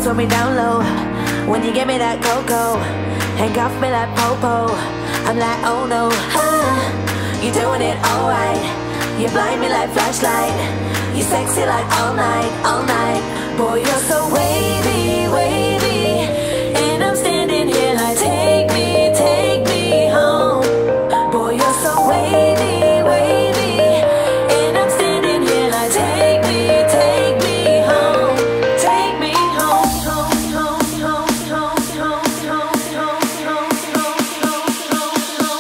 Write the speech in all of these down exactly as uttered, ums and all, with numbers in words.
lace when we down low. When you give me that cocoa, handcuff me like popo. I'm like, oh no, ah, you're doing it alright. You blind me like flashlight. You sexy like all night, all night. Boy, you're so wavy, wavy. And I'm standing here like, take me, take me home. Boy, you're so wavy, wavy. And I'm standing here like, take me, take me home. Take me home, home, home, home, home, home, home, home, home, home,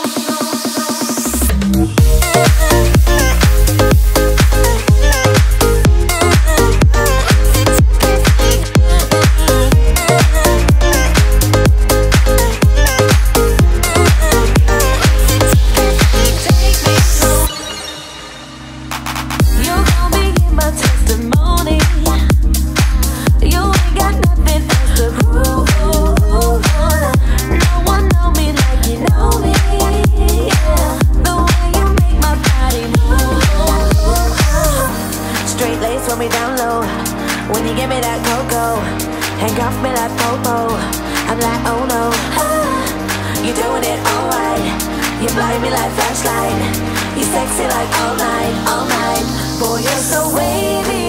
home, home, home. When we down low, when you give me that cocoa, handcuff me like popo. I'm like, oh no, ah, you're doing it alright. You blind me like flashlight. You sexy like all night, all night. Boy, you're so wavy.